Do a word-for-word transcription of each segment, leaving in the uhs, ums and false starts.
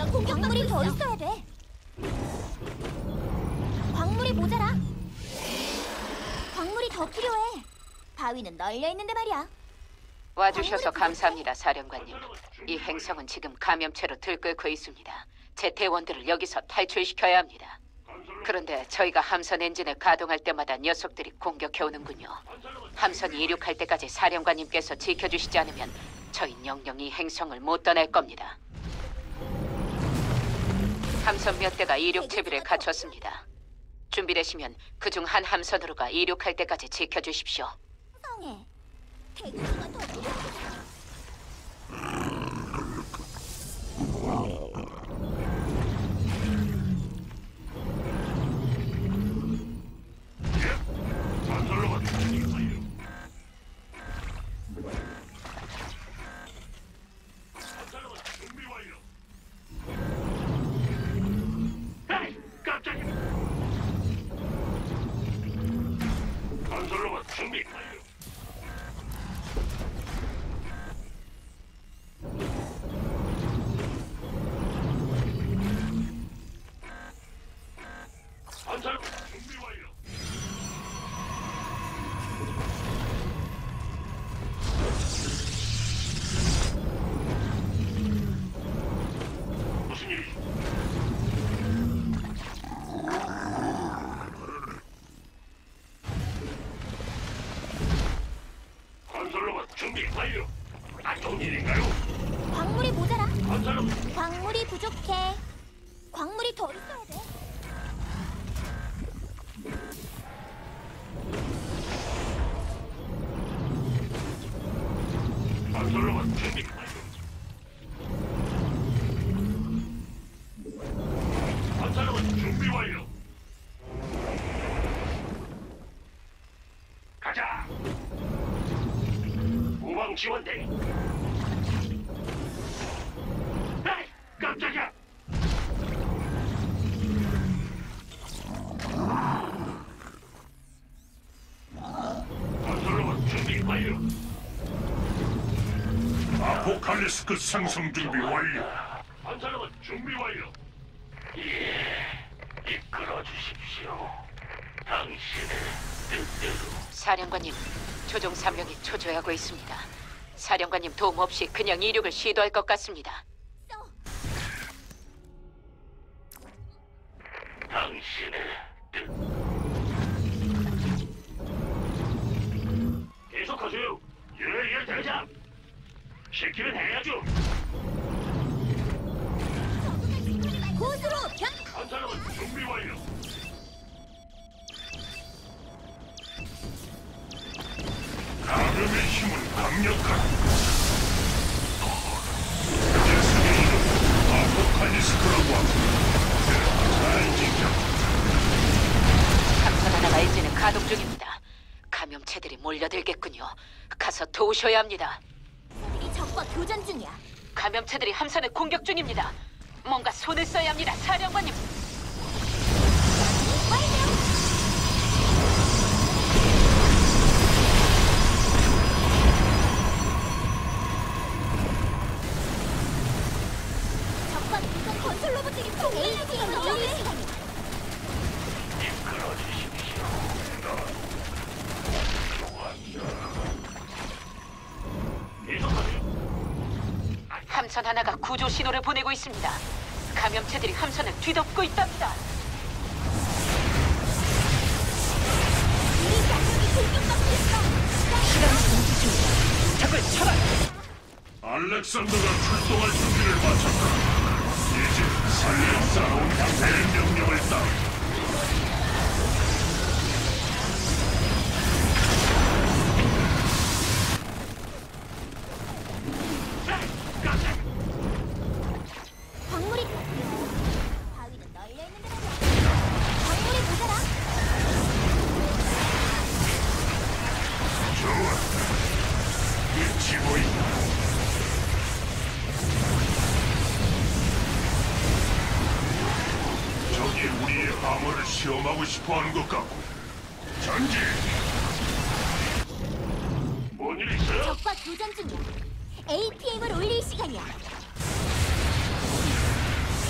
광물이 더 있어야 돼. 광물이 모자라. 광물이 더 필요해. 바위는 널려 있는데 말이야. 와주셔서 감사합니다, 사령관님. 이 행성은 지금 감염체로 들끓고 있습니다. 제 대원들을 여기서 탈출시켜야 합니다. 그런데 저희가 함선 엔진을 가동할 때마다 녀석들이 공격해오는군요. 함선이 이륙할 때까지 사령관님께서 지켜주시지 않으면 저희 영영 이 행성을 못 떠날 겁니다. 함선 몇 대가 이륙 채비를 갖췄습니다. 준비되시면 그중 한 함선으로가 이륙할 때까지 지켜주십시오. 성에 대기가 더 필요해. 건설로봇 준비 완료. 건설로봇 준비 완료. 에이, 깜짝이야. 건설로봇 준비 완료. 건설로봇 준비 완료. 무슨 일이죠? 건설로봇 준비 완료. 안 좋은 일인가요? 광물이 모자라. 건설로봇 광물이 부족해. 광물이 더 있어야 돼. 건설로봇 준비 완료. 건설로봇 준비 완료. 가자. 후방 지원대. 에이, 깜짝이야. 건설로봇 준비 완료. 아포칼리스크 상승 준비 완료. 건설로봇 준비 완료. 예, 이끌어 주십시오. 당신의 뜻대로. 사령관님, 조종 삼 명이 초조해하고 있습니다. 사령관님 도움 없이 그냥 이륙을 시도할 것 같습니다. 당신의 뜻. 계속하세요. 예예 대장. 시키면 해야죠. 고수로 변. 건설로봇 준비 완료. 감염의 힘은 강력한. 녀석의 이름 아포칼리스크라고 합니다. 잘 지켜. 함선 하나가 엔진을 가동 중입니다. 감염체들이 몰려들겠군요. 가서 도우셔야 합니다. 이 적과 교전 중이야. 감염체들이 함선을 공격 중입니다. 뭔가 손을 써야 합니다, 사령관님. 적과 교전 건설 로봇들이 에이티엠을 올릴 시간이야. 이끌어 주십시오. 계속하세요. 함선 하나가 구조 신호를 보내고 있습니다. 감염체들이 함선을 뒤덮고 있답니다. 우리 병력이 공격받고 있어. 시간이 정지 중입니다. 적을 쳐라! 알렉산더가 출동할 준비를 마쳤다. 이제 살려 싸운 내 명령을 따르. 광물이 바위는 널려 있는데 말이야. 광물이 모자라. 좋았다. 끝이 보인다. 적이 우리의 방어를 시험하고 싶어하는 것 같고. 전진. 뭔 일 있어요? 적과 교전 중이야. 에이피엠을 올릴 시간이야.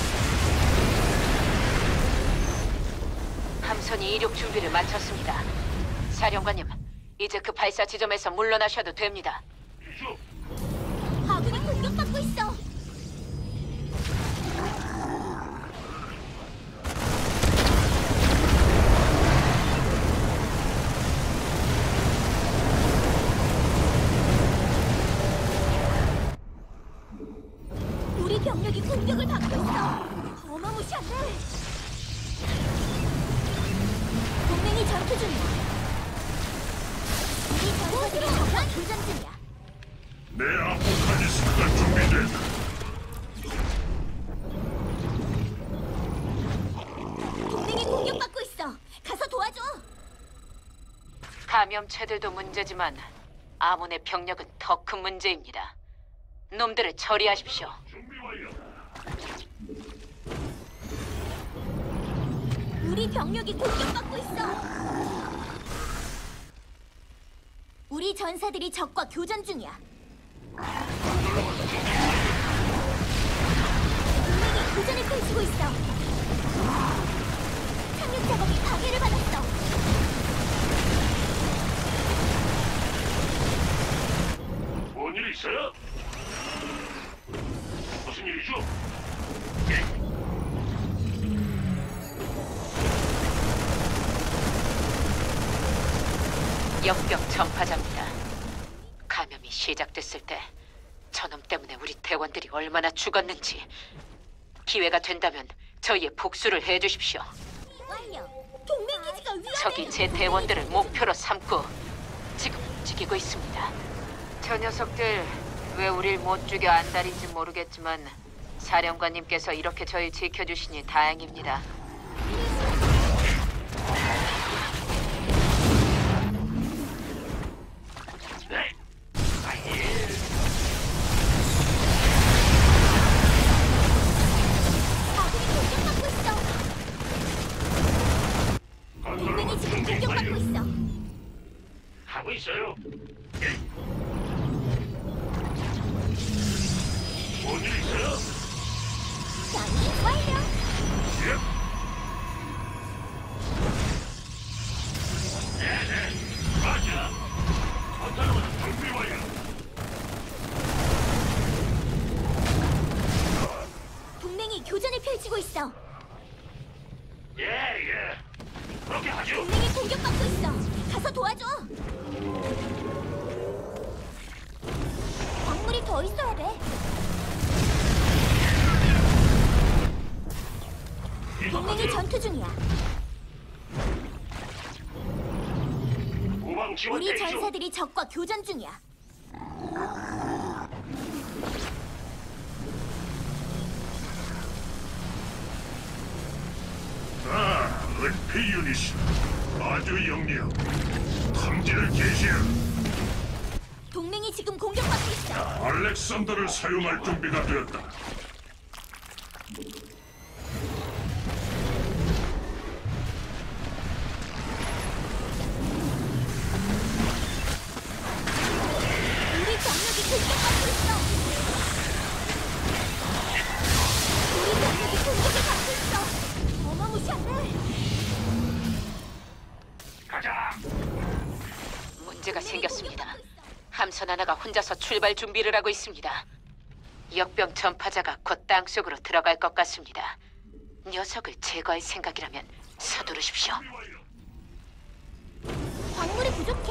함선이 이륙 준비를 마쳤습니다. 사령관님, 이제 그 발사 지점에서 물러나셔도 됩니다. 이슈. 아군이 공격받고 있어. 우리 병력이 공격을 받고 있어. 어마무시한데. 동맹이 전투 중이야. 우리 전사들이 적과 교전 중이야. 내 아포칼리스크가 준비된다. 동맹이 공격받고 있어. 가서 도와줘. 감염체들도 문제지만 아몬의 병력은 더 큰 문제입니다. 놈들을 처리하십시오. 준비 완료. 우리 병력이 공격받고 있어. 우리 전사들이 적과 교전 중이야. 동맹이 교전을 펼치고 있어. 착륙 작업이 파괴를 받았어. 뭔 일 있어요? 무슨 일이죠? 역병 전파자입니다. 감염이 시작됐을 때 저놈 때문에 우리 대원들이 얼마나 죽었는지 기회가 된다면 저희의 복수를 해주십시오. 완료. 동맹 기지가 위험해. 적이 제 대원들을 목표로 삼고 지금 움직이고 있습니다. 저 녀석들 왜 우릴 못 죽여 안달인지 모르겠지만 사령관님께서 이렇게 저희 지켜주시니 다행입니다. 네. 아군이 공격받고 있어. 동맹이 지금 준비 공격받고 완료. 있어. 하고 있어요. 예. 뭔 일 있어요? 변이 완료. 예. 네네. 맞아. 건설로만 준비 완료. 동맹이 교전을 펼치고 있어. 예, 예. 그렇게 하죠. 동맹이 공격받고 있어. 가서 도와줘. 광물이 더 있어야 돼. 동맹이 전투 중이야. 후방 지원 우리 대기 중. 전사들이 적과 교전 중이야. 아, 은폐 유닛이 아주 영리하고 탐지를 개시해. 동맹이 지금 공격받고 있어. 알렉산더를 사용할 준비가 되었다. 우리 병력이 공격받고 있어. 우리 병력이 공격을 받고 있어. 어마무시한데. 가자. 문제가 생겼습니다. 함선 하나가 혼자서 출발 준비를 하고 있습니다. 역병 전파자가 곧 땅속으로 들어갈 것 같습니다. 녀석을 제거할 생각이라면 서두르십시오. 광물이 부족해.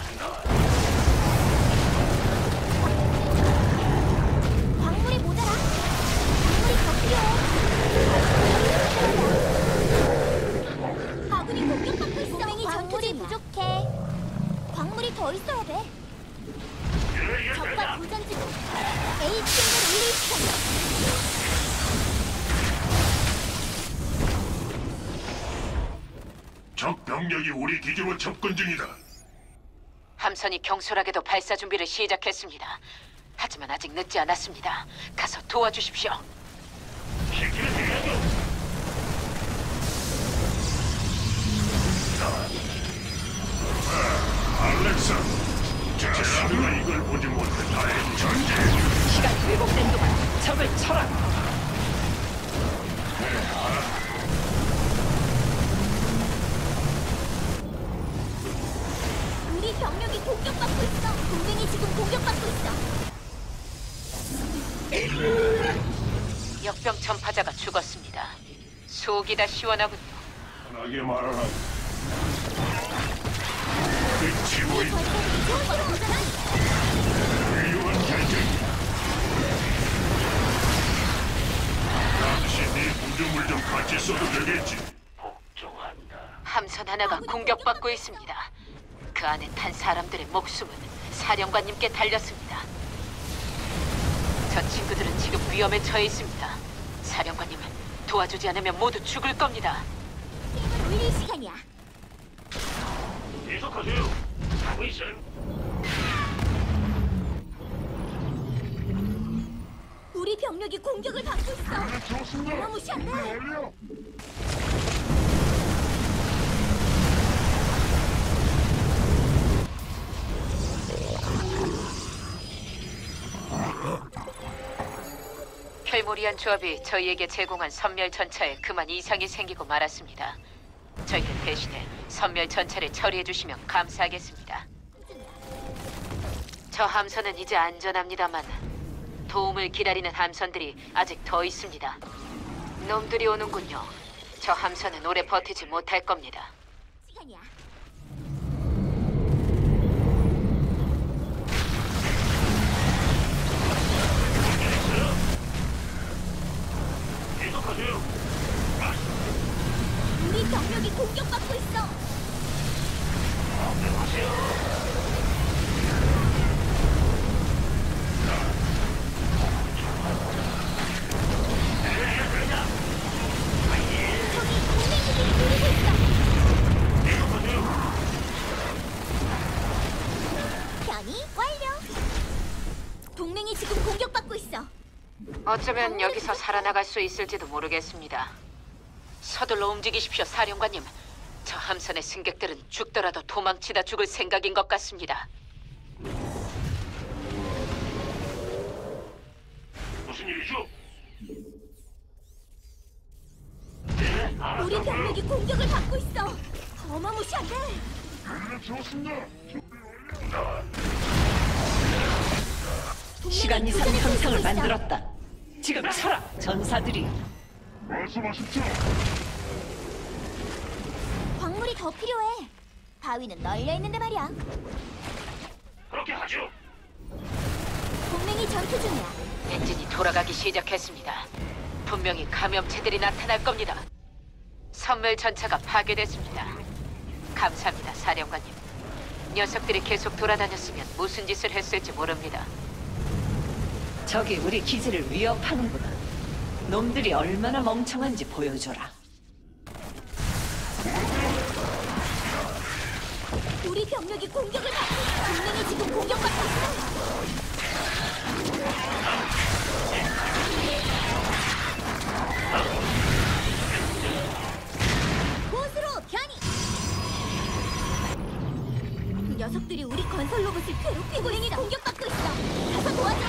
광물이 모자라. 광물이 더 필요해. 아군이 공격받고 있어. 동맹이 전투지 부족해. 광물이 더 있어야 돼. 예, 예, 적과 대장. 교전 중. 에이 팀을 올리시켜. 적 병력이 우리 기지로 접근 중이다. 함선이 경솔하게도 발사 준비를 시작했습니다. 하지만 아직 늦지 않았습니다. 가서 도와주십시오. 시키는 대야죠. 알렉사, 제라드가 이걸 보지 못해 다행 전제. 시간이 왜곡된 동안 적을 쳐라. 병력이 공격받고 있어. 동맹이 지금 공격받고 있어. 역병 전파자가 죽었습니다. 속이 다 시원하군요. 편하게 말하라. 끝이 우리 보인다. 건설이 공격받고 있잖아. 훌륭한 결정이다. 당신 네 구조물 좀 같이 써도 되겠지? 복종한다. 함선 하나가 공격받고 있습니다. 그 안에 탄 사람들의 목숨은 사령관님께 달렸습니다. 저 친구들은 지금 위험에 처해 있습니다. 사령관님은 도와주지 않으면 모두 죽을 겁니다. 힘을 올릴 시간이야. 계속하세요. 하고 있어요. 우리 병력이 공격을 받고 있어. 좋습니다. 어마무시한데. 완료. 켈모리안 조합이 저희에게 제공한 선멸 전차에 그만 이상이 생기고 말았습니다. 저희들 대신에 선멸 전차를 처리해 주시면 감사하겠습니다. 저 함선은 이제 안전합니다만 도움을 기다리는 함선들이 아직 더 있습니다. 놈들이 오는군요. 저 함선은 오래 버티지 못할 겁니다. 시간이야. 계속하세요. 우리 병력이 공격받고 있어. 저기 동맹들이 노리고 있어. 계속하세요. 변이 완료. 동맹이 지금 공격받고 있어. 어쩌면 여기서 살아나갈 수 있을지도 모르겠습니다. 서둘러 움직이십시오, 사령관님. 저 함선의 승객들은 죽더라도 도망치다 죽을 생각인 것 같습니다. 무슨 일이죠? 우리 병력이 공격을 받고 있어. 어마무시한데. 좋습니다. 시간 이상 현상을 만들었다. 지금 서라, 전사들이. 말씀하십시오. 광물이 더 필요해. 바위는 널려 있는데 말이야. 그렇게 하죠. 동맹이 전투 중이야. 엔진이 돌아가기 시작했습니다. 분명히 감염체들이 나타날 겁니다. 선멸 전차가 파괴됐습니다. 감사합니다, 사령관님. 녀석들이 계속 돌아다녔으면 무슨 짓을 했을지 모릅니다. 적이 우리 기지를 위협하는구나. 놈들이 얼마나 멍청한지 보여줘라. 우리 병력이 공격을 받고 있어. 동맹이 지금 공격받고 있어. 곳으로 변이. 그 녀석들이 우리 건설 로봇을 괴롭히고 동맹이 공격받고 있어. 가서 도와줘.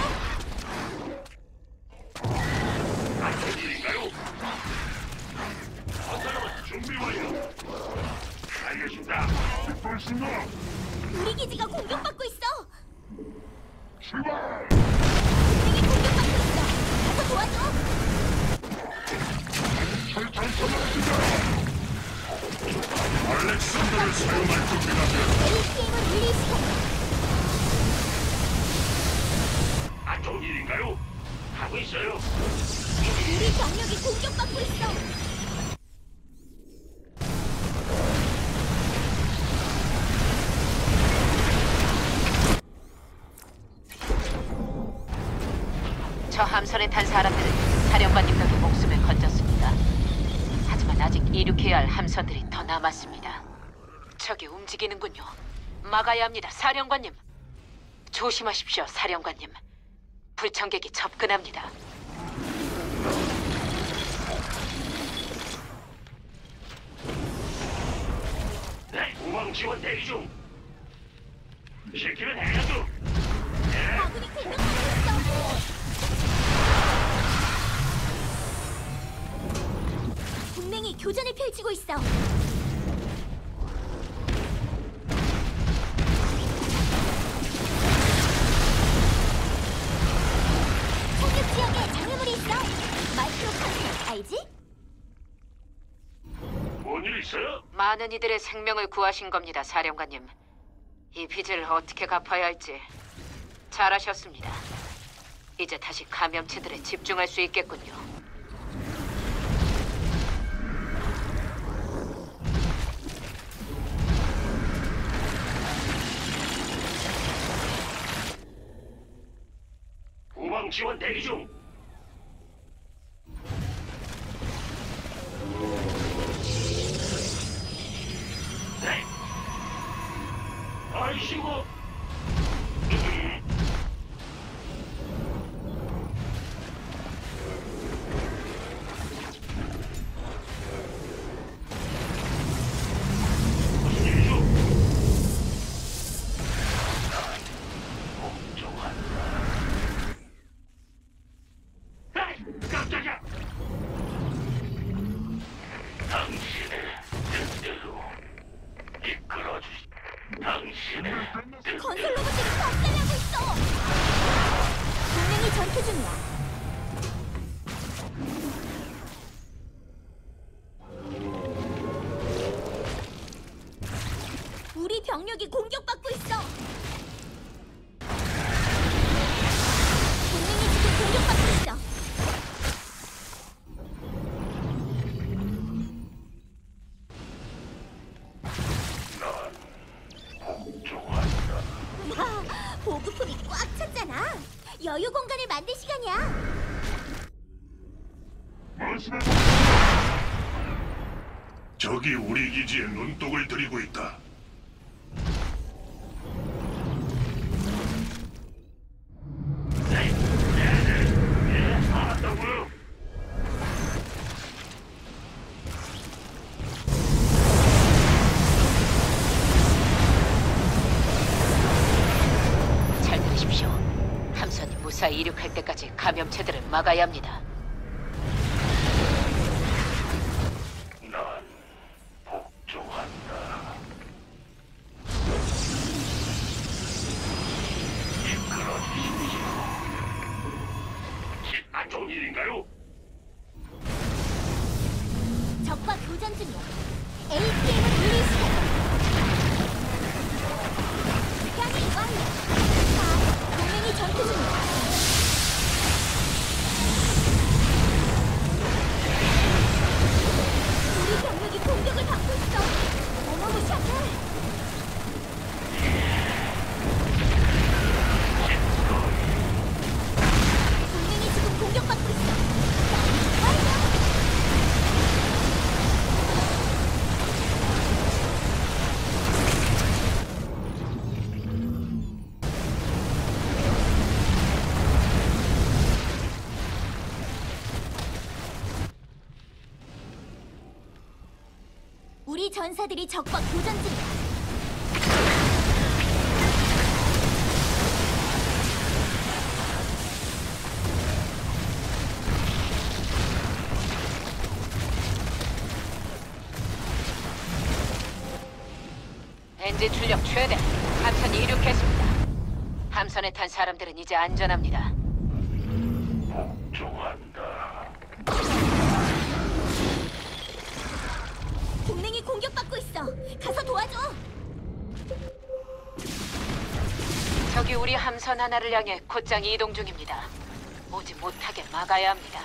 무슨 일인가요? 건설로봇 준비 완료. 알겠습니다. 벌써 우리 기지가 공격받고 있어. 출발. 동맹이 공격받고 있어. 가서 도와줘. 철철 쏘았습니다. 알렉산더를 사용할 준비가 되었다. 에이티엠을 올릴 시간이야. 안 좋은 일인가요? 하고 있어요. 우리 병력이 공격받고 있어. 저 함선에 탄 사람들은 사령관님 덕에 목숨을 건졌습니다. 하지만 아직 이륙해야 할 함선들이 더 남았습니다. 저기 움직이는군요. 막아야 합니다, 사령관님. 조심하십시오, 사령관님. 불청객이 접근합니다. 네, 우방 지원 대기 중. 시키면 해야죠. 아군이 공격받고 있어. 동맹이 교전을 펼치고 있어. 많은 이들의 생명을 구하신 겁니다, 사령관님. 이 빚을 어떻게 갚아야 할지 잘하셨습니다. 이제 다시 감염체들에 집중할 수 있겠군요. 후방 지원 대기 중. 네. 아이씨고. 무슨 일이죠? 걱정한다. 에이, 깜짝이야. 당신의 뜻대로 이끌어주시. 당신의 뜻. 건설 로봇들이 박살내고 있어. 동맹이 전투 중이야. 우리 병력이 공격받고 있어. 동맹이 지금 공격받고 있어. 걱정한다. 와, 보급품이 꽉 찼잖아. 여유 공간을 만들 시간이야. 적이 우리 기지에 눈독을 들이고 있다. 네, 네, 네. 예, 알았다고요. 잘 들으십시오. 함선이 무사히 이륙할 때까지 감염체들을 막아야 합니다. 난 복종한다. 이끌어 주십시오. 안 좋은 일인가요? 적과 교전 중이야. 에이티엠을 돌릴 시간. 변이 완료. 자, 동맹이 전투 중이야. 우리 병력이 공격을 받고 있어. 어마무시하게. 동맹이 지금 공격받고 있어. 완료. 우리 전사들이 적과 교전 중이야. 엔진 출력 최대. 함선이 이륙했습니다. 함선에 탄 사람들은 이제 안전합니다. 복종한다. 동맹이 공격받고 있어. 가서 도와줘. 적이 우리 함선 하나를 향해 곧장 이동 중입니다. 오지 못하게 막아야 합니다.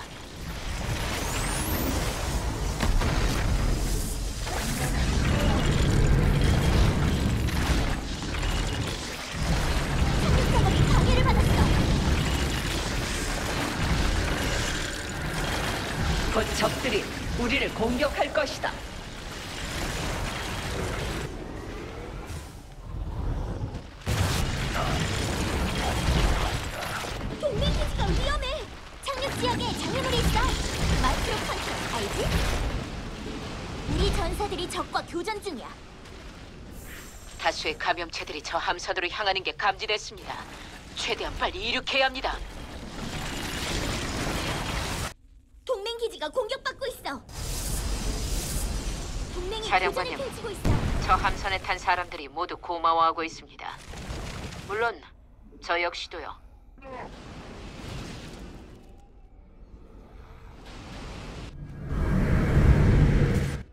착륙 작업이 방해를 받았어. 곧 적들이 우리를 공격할 것이다. 동맹 기지가 위험해. 착륙 지역에 장애물이 있어. 마이크로 컨트롤 알지? 우리 전사들이 적과 교전 중이야. 다수의 감염체들이 저 함선으로 향하는 게 감지됐습니다. 최대한 빨리 이륙해야 합니다. 동맹 기지가 공격받고 있어. 동맹이 사령관님. 교전을 펼치고 있어. 저 함선에 탄 사람들이 모두 고마워하고 있습니다. 물론 저 역시도요.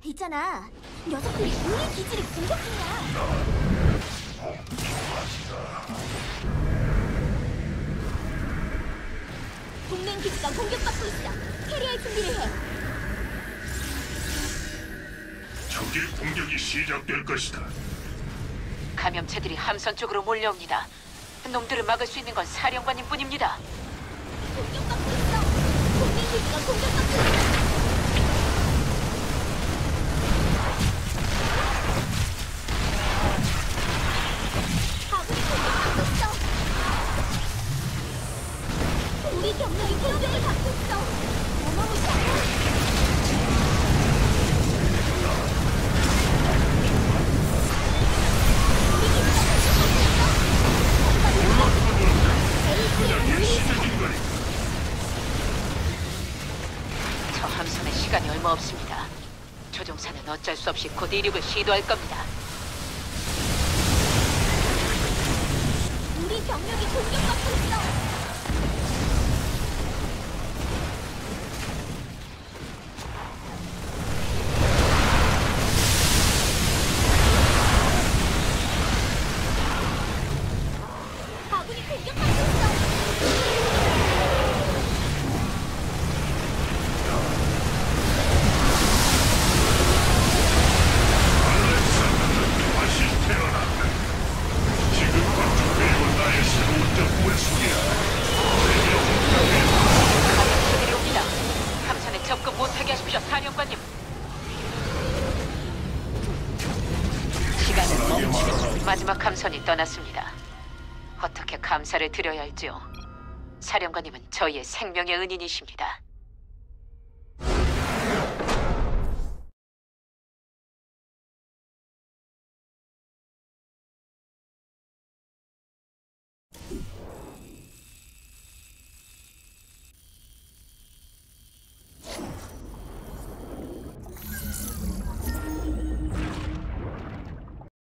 있잖아. 녀석들이 우리 기지를 공격 중이야. 동맹 기지가 공격받고 있어. 캐리할 준비를 해. 적의 공격이 시작될 것이다. 감염체들이 함선 쪽으로 몰려옵니다. 놈들을 막을 수 있는 건 사령관님뿐입니다. 공격받고 있어. 동맹 기지가 공격받고 있어. 아군이 공격받고 있어. 우리 병력이 공격을 받고 있어. 어마무시하다. 우리 기지가 공격받고 있어. 그냥 일시적인 거니. 저 함선에 시간이 얼마 없습니다. 조종사는 어쩔 수 없이 곧 이륙을 시도할 겁니다. 우리 병력이 공격받고 있어. 아군이 공격받고 있어. 다시 태어났다. 지금 건축되고 나의 새로운 작품을 소개야. 감염체들이 옵니다. 함선에 접근 못하게 하십시오, 사령관님. 시간을 멈추게. 마지막 함선이 떠났습니다. 어떻게 감사를 드려야 할지요. 사령관님은 저희의 생명의 은인이십니다.